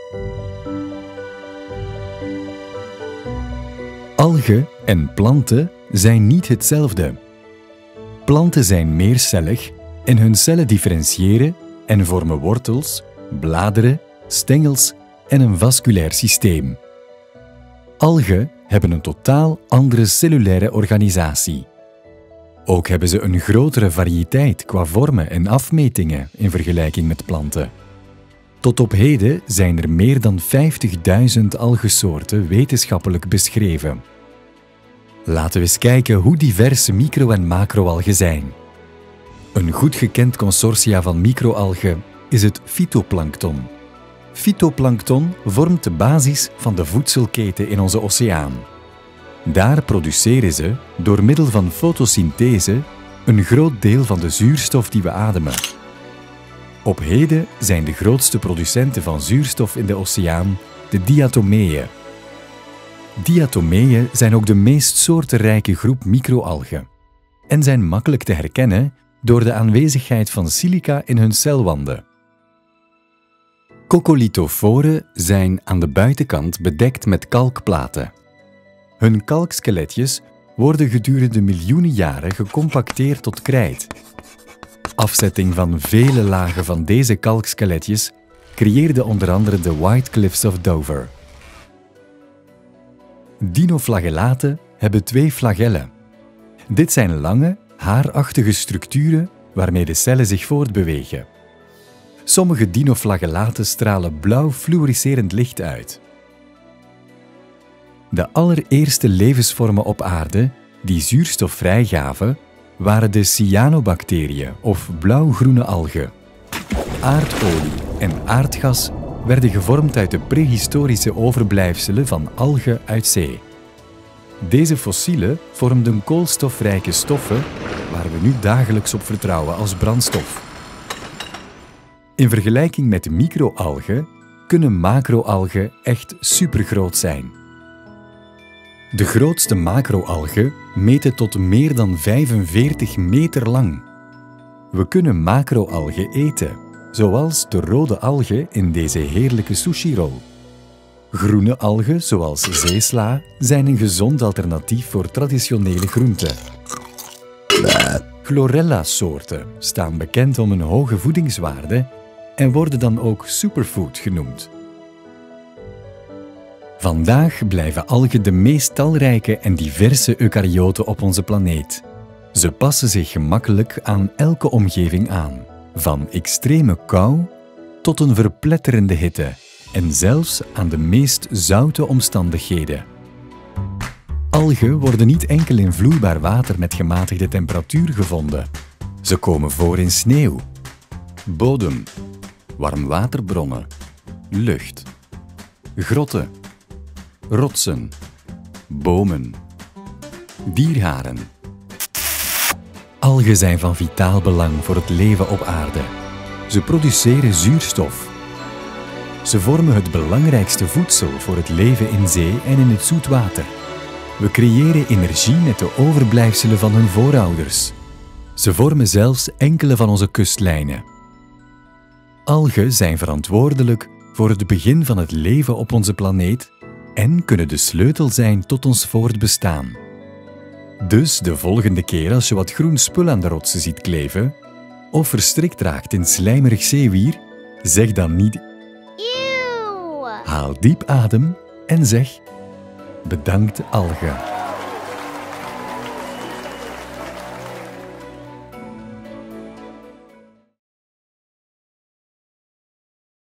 Algen en planten zijn niet hetzelfde. Planten zijn meercellig en hun cellen differentiëren en vormen wortels, bladeren, stengels en een vasculair systeem. Algen hebben een totaal andere cellulaire organisatie. Ook hebben ze een grotere variëteit qua vormen en afmetingen in vergelijking met planten. Tot op heden zijn er meer dan 50.000 algensoorten wetenschappelijk beschreven. Laten we eens kijken hoe divers micro- en macroalgen zijn. Een goed gekend consortia van microalgen is het fytoplankton. Fytoplankton vormt de basis van de voedselketen in onze oceaan. Daar produceren ze, door middel van fotosynthese, een groot deel van de zuurstof die we ademen. Op heden zijn de grootste producenten van zuurstof in de oceaan de diatomeeën. Diatomeeën zijn ook de meest soortenrijke groep microalgen en zijn makkelijk te herkennen door de aanwezigheid van silica in hun celwanden. Coccolithoforen zijn aan de buitenkant bedekt met kalkplaten. Hun kalkskeletjes worden gedurende miljoenen jaren gecompacteerd tot krijt. Afzetting van vele lagen van deze kalkskeletjes creëerde onder andere de White Cliffs of Dover. Dinoflagellaten hebben 2 flagellen. Dit zijn lange, haarachtige structuren waarmee de cellen zich voortbewegen. Sommige dinoflagellaten stralen blauw fluoriserend licht uit. De allereerste levensvormen op aarde die zuurstof vrijgaven, waren de cyanobacteriën of blauwgroene algen. Aardolie en aardgas werden gevormd uit de prehistorische overblijfselen van algen uit zee. Deze fossielen vormden koolstofrijke stoffen waar we nu dagelijks op vertrouwen als brandstof. In vergelijking met microalgen kunnen macroalgen echt supergroot zijn. De grootste macroalgen meten tot meer dan 45 meter lang. We kunnen macroalgen eten, zoals de rode algen in deze heerlijke sushi-rol. Groene algen, zoals zeesla, zijn een gezond alternatief voor traditionele groenten. Chlorella-soorten staan bekend om een hoge voedingswaarde en worden dan ook superfood genoemd. Vandaag blijven algen de meest talrijke en diverse eukaryoten op onze planeet. Ze passen zich gemakkelijk aan elke omgeving aan, van extreme kou tot een verpletterende hitte en zelfs aan de meest zoute omstandigheden. Algen worden niet enkel in vloeibaar water met gematigde temperatuur gevonden. Ze komen voor in sneeuw, bodem, warmwaterbronnen, lucht, grotten, rotsen, bomen, dierharen. Algen zijn van vitaal belang voor het leven op aarde. Ze produceren zuurstof. Ze vormen het belangrijkste voedsel voor het leven in zee en in het zoetwater. We creëren energie met de overblijfselen van hun voorouders. Ze vormen zelfs enkele van onze kustlijnen. Algen zijn verantwoordelijk voor het begin van het leven op onze planeet en kunnen de sleutel zijn tot ons voortbestaan. Dus de volgende keer als je wat groen spul aan de rotsen ziet kleven of verstrikt raakt in slijmerig zeewier, zeg dan niet "Eeuw". Haal diep adem en zeg "Bedankt algen".